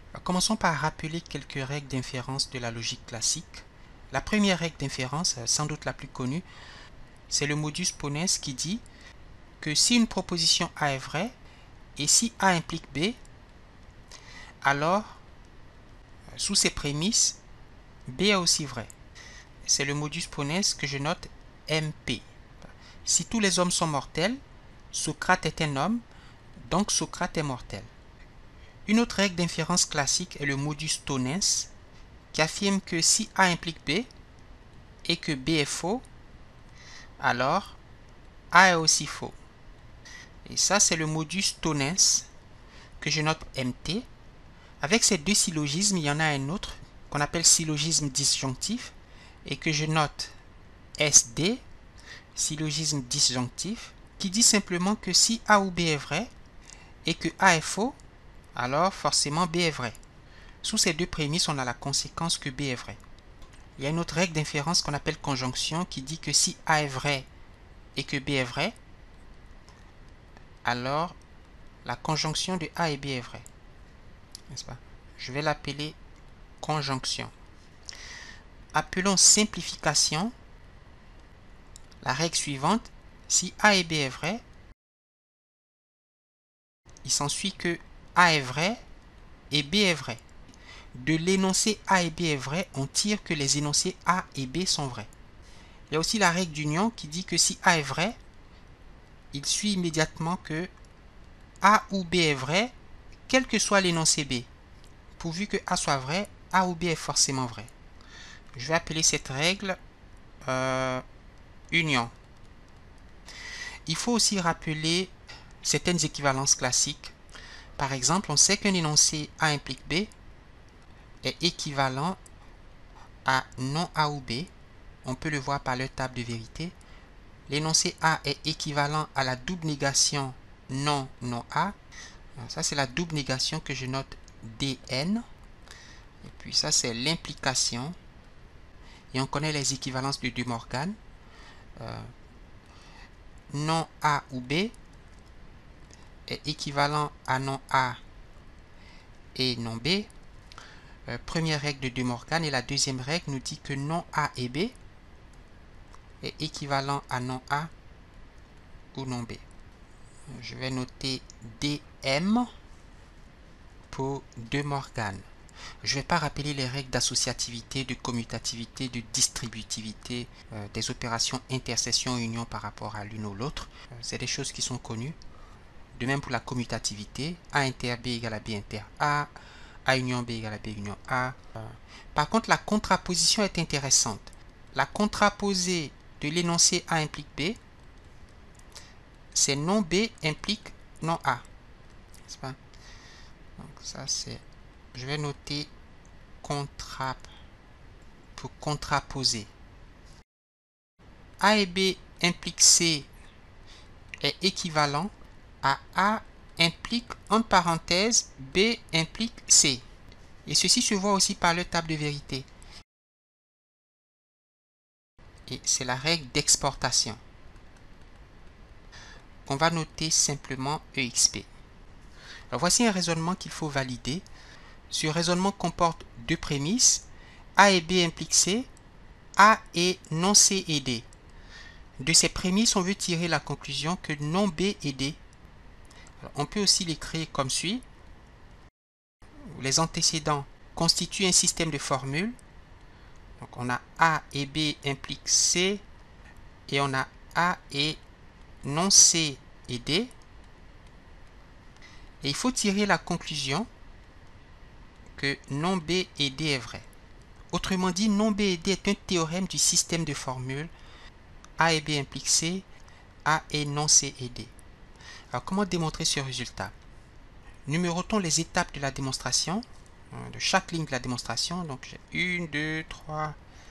Commençons par rappeler quelques règles d'inférence de la logique classique. La première règle d'inférence, sans doute la plus connue, c'est le modus ponens qui dit que si une proposition A est vraie et si A implique B, alors, sous ces prémices, B est aussi vrai. C'est le modus ponens que je note MP. Si tous les hommes sont mortels, Socrate est un homme, donc Socrate est mortel. Une autre règle d'inférence classique est le modus tonens, qui affirme que si A implique B et que B est faux, alors A est aussi faux. Et ça, c'est le modus tonens que je note MT. Avec ces deux syllogismes, il y en a un autre qu'on appelle syllogisme disjonctif et que je note SD, syllogisme disjonctif, qui dit simplement que si A ou B est vrai et que A est faux, alors forcément B est vrai. Sous ces deux prémices, on a la conséquence que B est vrai. Il y a une autre règle d'inférence qu'on appelle conjonction qui dit que si A est vrai et que B est vrai, alors la conjonction de A et B est vraie. N'est-ce pas? Je vais l'appeler conjonction. Appelons simplification la règle suivante. Si A et B est vrai, il s'ensuit que A est vrai et B est vrai. De l'énoncé A et B est vrai, on tire que les énoncés A et B sont vrais. Il y a aussi la règle d'union qui dit que si A est vrai, il suit immédiatement que A ou B est vrai, quel que soit l'énoncé B. Pourvu que A soit vrai, A ou B est forcément vrai. Je vais appeler cette règle union. Il faut aussi rappeler certaines équivalences classiques. Par exemple, on sait qu'un énoncé A implique B est équivalent à non A ou B. On peut le voir par leur table de vérité. L'énoncé A est équivalent à la double négation non A. Ça, c'est la double négation que je note DN. Et puis ça, c'est l'implication. Et on connaît les équivalences de De Morgan. Non A ou B est équivalent à non A et non B. Première règle de De Morgan, et la deuxième règle nous dit que non A et B est équivalent à non A ou non B. Je vais noter DM pour De Morgan. Je ne vais pas rappeler les règles d'associativité, de commutativité, de distributivité, des opérations intercession-union par rapport à l'une ou l'autre. C'est des choses qui sont connues. De même pour la commutativité, A inter B égale à B inter A, A union B égale à B union A. Par contre, la contraposition est intéressante. La contraposée de l'énoncé A implique B, c'est non B implique non A. N'est-ce pas? Donc ça c'est... Je vais noter pour contraposer. A et B implique C est équivalent à A implique entre parenthèses B implique C. Et ceci se voit aussi par leur table de vérité. Et c'est la règle d'exportation. On va noter simplement EXP. Alors voici un raisonnement qu'il faut valider. Ce raisonnement comporte deux prémices. A et B impliquent C. A est non C et D. De ces prémices, on veut tirer la conclusion que non B et D. Alors, on peut aussi l'écrire comme suit. Les antécédents constituent un système de formules. Donc on a A et B impliquent C et on a A et non C et D. Et il faut tirer la conclusion que non B et D est vrai. Autrement dit, non B et D est un théorème du système de formules A et B impliquent C, A est non C et D. Alors comment démontrer ce résultat? Numérotons les étapes de la démonstration, de chaque ligne de la démonstration. Donc j'ai 1, 2, 3,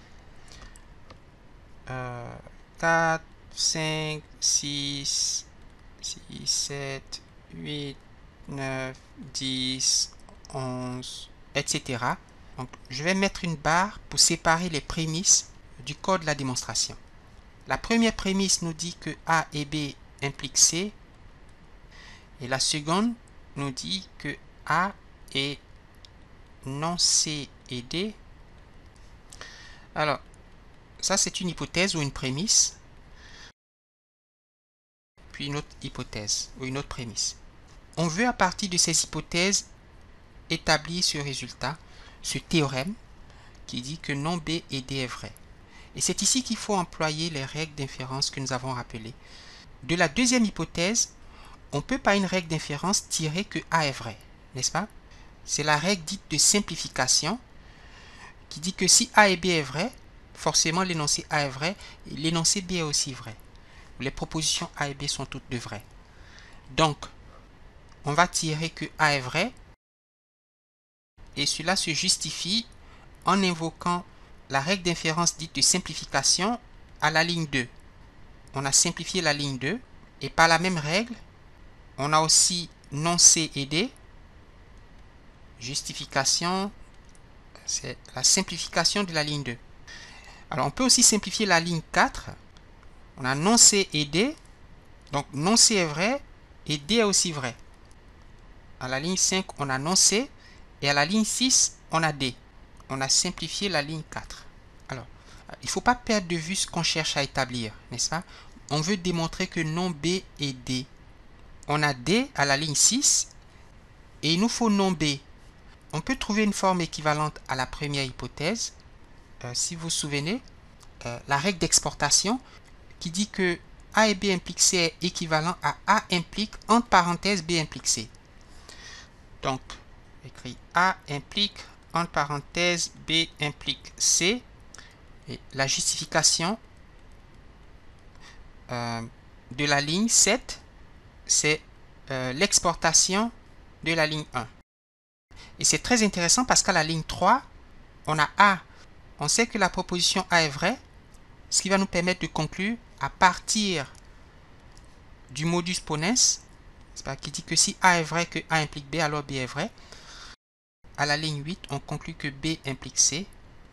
4, 5, 6, 7, 8, 9, 10, 11, etc. Donc, je vais mettre une barre pour séparer les prémices du code de la démonstration. La première prémisse nous dit que A et B impliquent C. Et la seconde nous dit que A est non C et D. Alors, ça c'est une hypothèse ou une prémisse. Puis une autre hypothèse ou une autre prémisse. On veut à partir de ces hypothèses établir ce résultat, ce théorème qui dit que non B et D est vrai. Et c'est ici qu'il faut employer les règles d'inférence que nous avons rappelées. De la deuxième hypothèse, on peut par une règle d'inférence tirer que A est vrai, n'est-ce pas? C'est la règle dite de simplification qui dit que si A et B est vrai, forcément l'énoncé A est vrai et l'énoncé B est aussi vrai. Les propositions A et B sont toutes de vraies. Donc, on va tirer que A est vrai et cela se justifie en invoquant la règle d'inférence dite de simplification à la ligne 2. On a simplifié la ligne 2 et par la même règle, on a aussi non C et D. Justification, c'est la simplification de la ligne 2. Alors, on peut aussi simplifier la ligne 4. On a non C et D. Donc, non C est vrai et D est aussi vrai. À la ligne 5, on a non C et à la ligne 6, on a D. On a simplifié la ligne 4. Alors, il ne faut pas perdre de vue ce qu'on cherche à établir, n'est-ce pas? On veut démontrer que non B et D. On a D à la ligne 6 et il nous faut non B. On peut trouver une forme équivalente à la première hypothèse. Si vous vous souvenez, la règle d'exportation qui dit que A et B implique C est équivalent à A implique entre parenthèses B implique C. Donc, écrit A implique entre parenthèses B implique C. Et la justification de la ligne 7, c'est l'exportation de la ligne 1. Et c'est très intéressant parce qu'à la ligne 3, on a A. On sait que la proposition A est vraie, ce qui va nous permettre de conclure à partir du modus ponens, qui dit que si A est vrai, que A implique B, alors B est vrai. À la ligne 8, on conclut que B implique C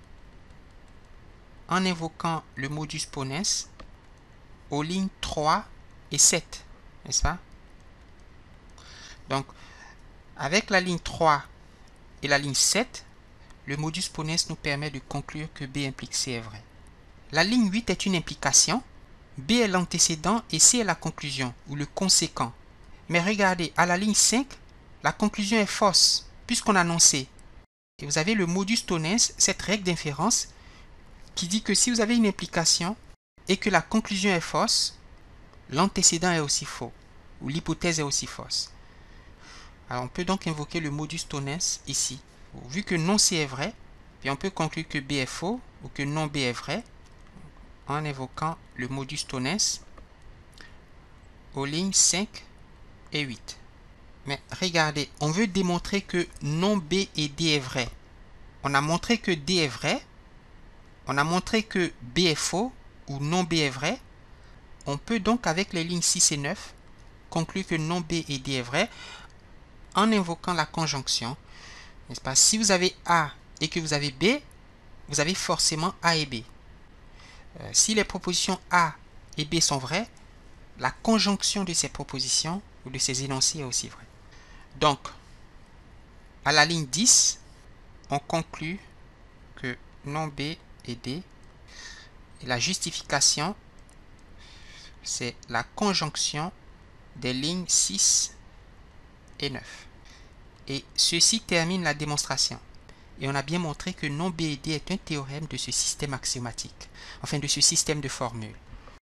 en invoquant le modus ponens aux lignes 3 et 7, n'est-ce pas? Donc, avec la ligne 3 et la ligne 7, le modus ponens nous permet de conclure que B implique C est vrai. La ligne 8 est une implication. B est l'antécédent et C est la conclusion ou le conséquent. Mais regardez, à la ligne 5, la conclusion est fausse puisqu'on a non C. Et vous avez le modus ponens, cette règle d'inférence, qui dit que si vous avez une implication et que la conclusion est fausse, l'antécédent est aussi faux ou l'hypothèse est aussi fausse. Alors on peut donc invoquer le modus ponens ici. Vu que non C est vrai, puis on peut conclure que B est faux ou que non B est vrai en invoquant le modus ponens aux lignes 5 et 8. Mais regardez, on veut démontrer que non B et D est vrai. On a montré que D est vrai. On a montré que B est faux ou non B est vrai. On peut donc avec les lignes 6 et 9 conclure que non B et D est vrai en invoquant la conjonction. N'est-ce pas? Si vous avez A et que vous avez B, vous avez forcément A et B. Si les propositions A et B sont vraies, la conjonction de ces propositions ou de ces énoncés est aussi vraie. Donc, à la ligne 10, on conclut que non B et D, et la justification, c'est la conjonction des lignes 6 et 9. Et ceci termine la démonstration. Et on a bien montré que non B et D est un théorème de ce système axiomatique, enfin de ce système de formules.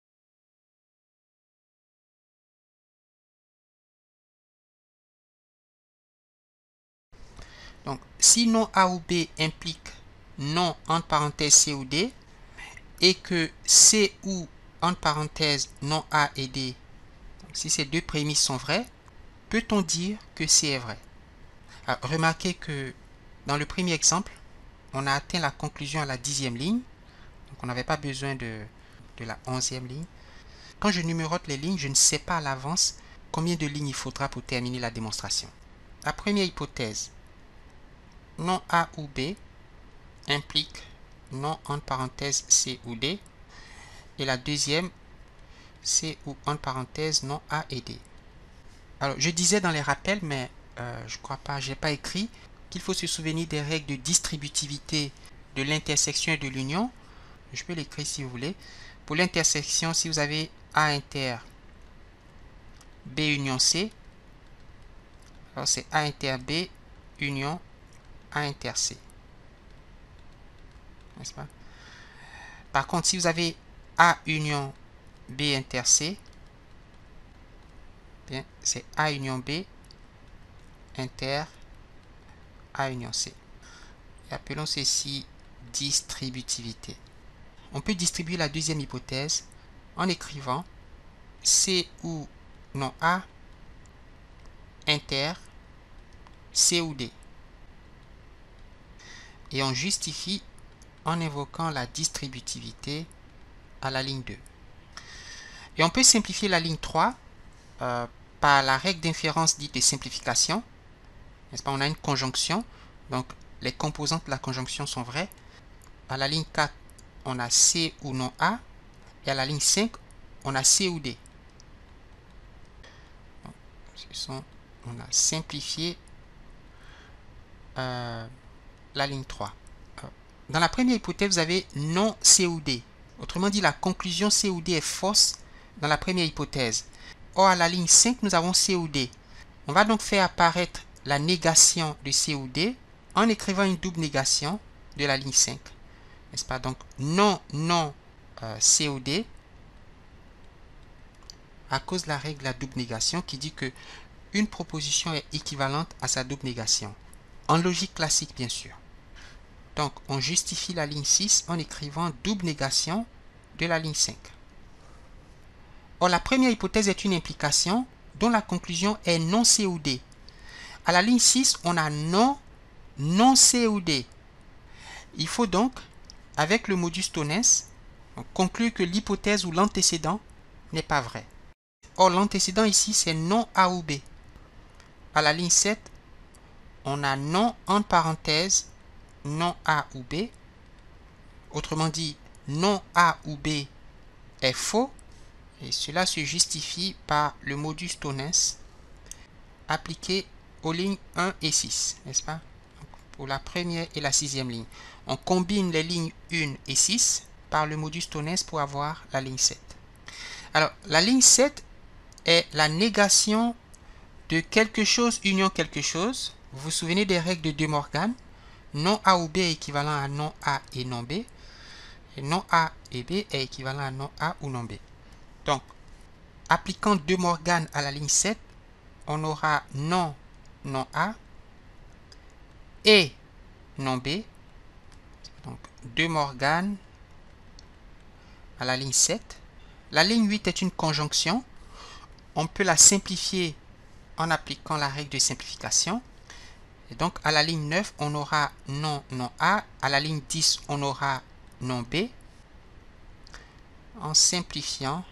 Donc, si non A ou B implique non entre parenthèses C ou D, et que C ou entre parenthèses non A et D, donc si ces deux prémices sont vraies, peut-on dire que C est vrai? Alors, remarquez que dans le premier exemple, on a atteint la conclusion à la 10e ligne, donc on n'avait pas besoin de la 11e ligne. Quand je numérote les lignes, je ne sais pas à l'avance combien de lignes il faudra pour terminer la démonstration. La première hypothèse, non A ou B implique non entre parenthèses C ou D. Et la deuxième, C ou entre parenthèses non A et D. Alors, je disais dans les rappels, mais je crois pas, je n'ai pas écrit. qu'il faut se souvenir des règles de distributivité de l'intersection et de l'union. Je peux l'écrire si vous voulez. Pour l'intersection, si vous avez A inter B union C, alors c'est A inter B union A inter C. N'est-ce pas? Par contre, si vous avez A union B inter C, c'est A union B inter A union C. Et appelons ceci distributivité. On peut distribuer la deuxième hypothèse en écrivant C ou non A inter C ou D. Et on justifie en invoquant la distributivité à la ligne 2. Et on peut simplifier la ligne 3 par la règle d'inférence dite de simplification. N'est-ce pas? On a une conjonction, donc les composantes de la conjonction sont vraies. À la ligne 4, on a C ou non A, et à la ligne 5, on a C ou D. Donc, on a simplifié la ligne 3. Dans la première hypothèse, vous avez non C ou D. Autrement dit, la conclusion C ou D est fausse dans la première hypothèse. Or, à la ligne 5, nous avons C ou D. On va donc faire apparaître la négation de C ou D en écrivant une double négation de la ligne 5. N'est-ce pas? Donc, non C ou D à cause de la règle de la double négation qui dit que une proposition est équivalente à sa double négation. En logique classique, bien sûr. Donc, on justifie la ligne 6 en écrivant double négation de la ligne 5. Or, la première hypothèse est une implication dont la conclusion est non C ou D. À la ligne 6, on a non C ou D. Il faut donc, avec le modus tonens, conclure que l'hypothèse ou l'antécédent n'est pas vrai. Or, l'antécédent ici, c'est non A ou B. À la ligne 7, on a non entre parenthèses, non A ou B. Autrement dit, non A ou B est faux. Et cela se justifie par le modus tonens appliqué aux lignes 1 et 6, n'est-ce pas? Donc, pour la première et la sixième ligne. On combine les lignes 1 et 6 par le modus tonens pour avoir la ligne 7. Alors, la ligne 7 est la négation de quelque chose union quelque chose. Vous vous souvenez des règles de De Morgan? Non A ou B est équivalent à non A et non B. Et non A et B est équivalent à non A ou non B. Donc, appliquant De Morgan à la ligne 7, on aura non A et non B. Donc, De Morgan à la ligne 7. La ligne 8 est une conjonction. On peut la simplifier en appliquant la règle de simplification. Et donc, à la ligne 9, on aura non A. À la ligne 10, on aura non B. En simplifiant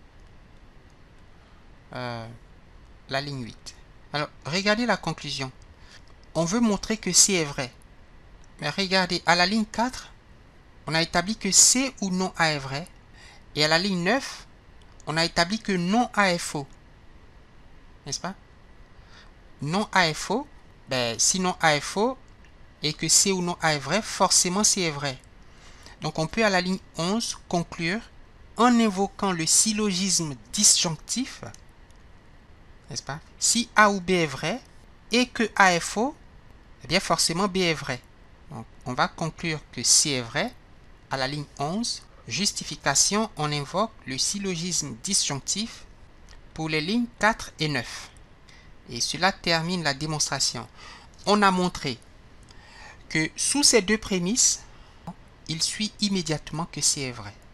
la ligne 8. Alors, regardez la conclusion. On veut montrer que C est vrai. Mais regardez, à la ligne 4, on a établi que C ou non A est vrai. Et à la ligne 9, on a établi que non A est faux. N'est-ce pas? Non A est faux. Ben, si non A est faux et que C ou non A est vrai, forcément C est vrai. Donc, on peut à la ligne 11 conclure en invoquant le syllogisme disjonctif. N'est-ce pas? Si A ou B est vrai et que A est faux, eh bien forcément B est vrai. Donc, on va conclure que C est vrai. À la ligne 11, justification, on invoque le syllogisme disjonctif pour les lignes 4 et 9. Et cela termine la démonstration. On a montré que sous ces deux prémisses, il suit immédiatement que C est vrai.